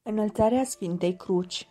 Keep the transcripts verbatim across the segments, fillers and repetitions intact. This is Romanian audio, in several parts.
Înălțarea Sfintei Cruci.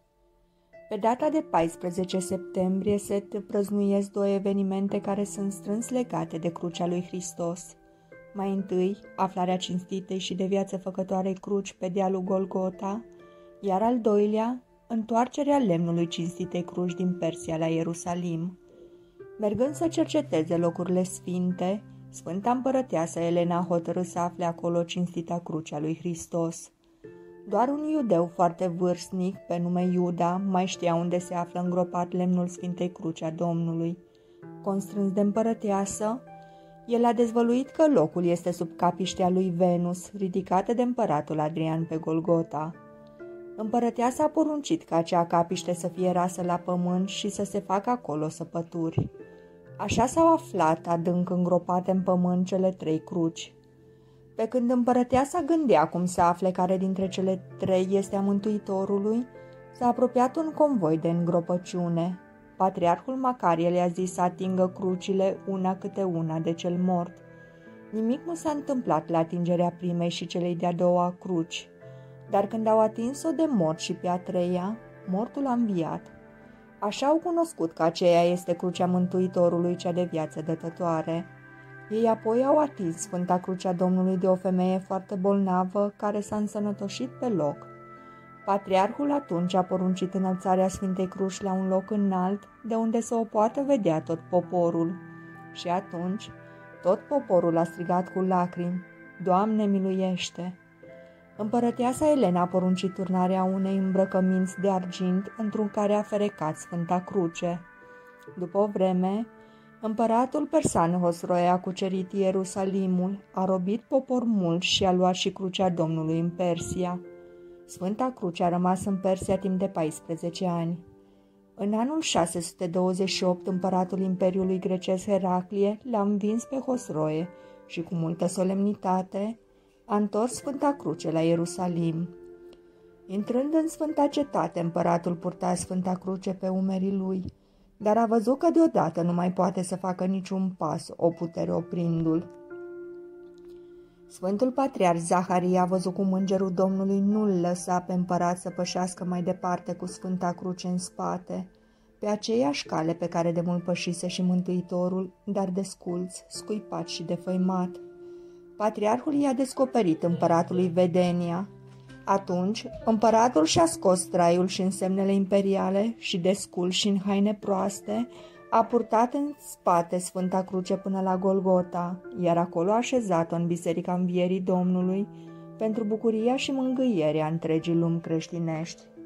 Pe data de paisprezece septembrie se prăznuiesc două evenimente care sunt strâns legate de crucea lui Hristos. Mai întâi, aflarea cinstitei și de viață făcătoarei cruci pe dealul Golgota, iar al doilea, întoarcerea lemnului cinstitei cruci din Persia la Ierusalim. Mergând să cerceteze locurile sfinte, Sfânta Împărăteasă Elena a hotărât să afle acolo cinstita crucea lui Hristos. Doar un iudeu foarte vârstnic, pe nume Iuda, mai știa unde se află îngropat lemnul Sfintei Cruci a Domnului. Constrâns de împărăteasă, el a dezvăluit că locul este sub capiștea lui Venus, ridicată de împăratul Adrian pe Golgota. Împărăteasa a poruncit ca acea capiște să fie rasă la pământ și să se facă acolo săpături. Așa s-au aflat adânc îngropate în pământ cele trei cruci. Pe când împărăteasa gândea cum să afle care dintre cele trei este a Mântuitorului, s-a apropiat un convoi de îngropăciune. Patriarhul Macarie le-a zis să atingă crucile una câte una de cel mort. Nimic nu s-a întâmplat la atingerea primei și celei de-a doua cruci, dar când au atins-o de mort și pe a treia, mortul a înviat. Așa au cunoscut că aceea este crucea Mântuitorului, cea de viață dătătoare. Ei apoi au atins Sfânta Crucea Domnului de o femeie foarte bolnavă care s-a însănătoșit pe loc. Patriarhul atunci a poruncit înălțarea Sfintei Cruci la un loc înalt, de unde să o poată vedea tot poporul. Și atunci tot poporul a strigat cu lacrimi: „Doamne, miluiește!” Împărăteasa Elena a poruncit turnarea unei îmbrăcăminți de argint într-un care a ferecat Sfânta Cruce. După o vreme, împăratul persan Hosroe a cucerit Ierusalimul, a robit popor mult și a luat și crucea Domnului în Persia. Sfânta Cruce a rămas în Persia timp de paisprezece ani. În anul șase sute douăzeci și opt, împăratul Imperiului Grecesc Heraclie l-a învins pe Hosroe și cu multă solemnitate a întors Sfânta Cruce la Ierusalim. Intrând în Sfânta Cetate, împăratul purta Sfânta Cruce pe umerii lui, dar a văzut că deodată nu mai poate să facă niciun pas, o putere oprindu-l. Sfântul Patriarh Zaharia a văzut cum îngerul Domnului nu-l lăsa pe împărat să pășească mai departe cu Sfânta Cruce în spate, pe aceeași cale pe care de mult pășise și Mântuitorul, dar desculț, scuipat și defăimat. Patriarhul i-a descoperit împăratului vedenia. Atunci, împăratul și-a scos traiul și însemnele imperiale și, desculț și în haine proaste, a purtat în spate Sfânta Cruce până la Golgota, iar acolo a așezat-o în Biserica Învierii Domnului pentru bucuria și mângâierea întregii lumi creștinești.